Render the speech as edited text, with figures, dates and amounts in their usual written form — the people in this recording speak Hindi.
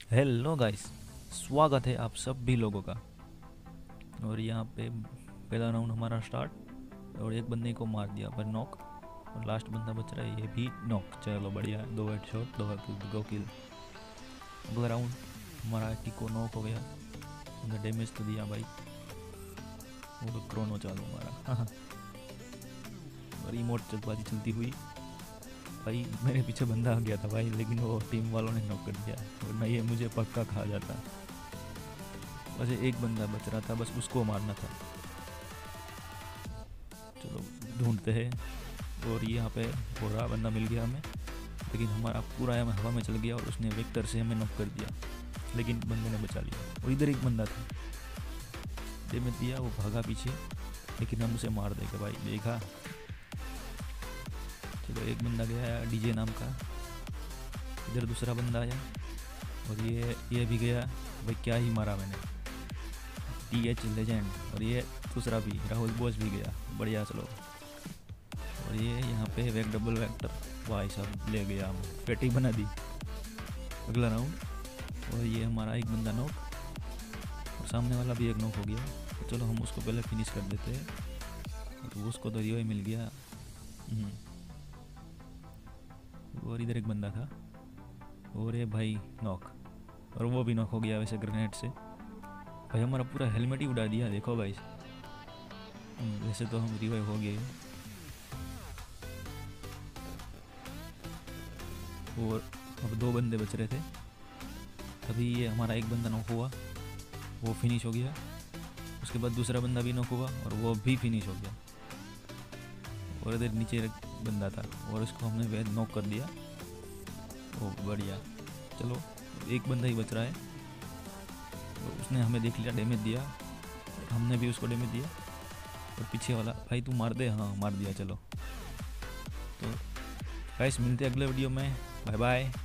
हेलो गाइस, स्वागत है आप सब भी लोगों का। और यहाँ पे पहला राउंड हमारा स्टार्ट और एक बंदे को मार दिया पर नॉक। और लास्ट बंदा बच रहा है, ये भी नॉक। चलो बढ़िया है, 2 हेडशॉट, 2 किल। अगला राउंड हमारा टिको नॉक हो गया। उन्हें डैमेज तो दिया भाई, वो तो क्रोनो चालू हमारा। और इमोट चलबाजी चलती हुई भाई, मेरे पीछे बंदा आ गया था भाई, लेकिन वो टीम वालों ने नॉक कर दिया, वरना ये मुझे पक्का खा जाता। बस एक बंदा बच रहा था, बस उसको मारना था। चलो ढूंढते हैं। और यहाँ पे वो रहा बंदा, मिल गया हमें, लेकिन हमारा पूरा हवा में चल गया और उसने वेक्टर से हमें नॉक कर दिया, लेकिन बंदे ने बचा लिया। और इधर एक बंदा था, डैमेज दिया, वो भागा पीछे, लेकिन हम उसे मार देंगे भाई, देखा। चलो एक बंदा गया डीजे नाम का। इधर दूसरा बंदा आया और ये भी गया भाई, क्या ही मारा मैंने, TH लेजेंड। और ये दूसरा भी राहुल बोस भी गया, बढ़िया। चलो और ये यहाँ पे डबल वेक्टर भाई साहब ले गया, हम पेटी बना दी। अगला राउंड और ये हमारा एक बंदा नॉक और सामने वाला भी एक नॉक हो गया। तो चलो हम उसको पहले फिनिश कर देते हैं। तो उसको तो ये मिल गया। और इधर एक बंदा था और ये भाई नॉक, और वो भी नॉक हो गया वैसे ग्रेनेड से। भाई हमारा पूरा हेलमेट ही उड़ा दिया, देखो भाई। वैसे तो हम रिवाइव हो गए। और अब 2 बंदे बच रहे थे। अभी ये हमारा एक बंदा नॉक हुआ, वो फिनिश हो गया। उसके बाद दूसरा बंदा भी नॉक हुआ और वो भी फिनिश हो गया। और इधर नीचे एक बंदा था और उसको हमने नॉक कर दिया। ओ बढ़िया। चलो एक बंदा ही बच रहा है और उसने हमें देख लिया, डैमेज दिया, और हमने भी उसको डैमेज दिया। और पीछे वाला भाई तू मार दे, हाँ मार दिया। चलो तो गाइस, मिलते हैं अगले वीडियो में, बाय बाय।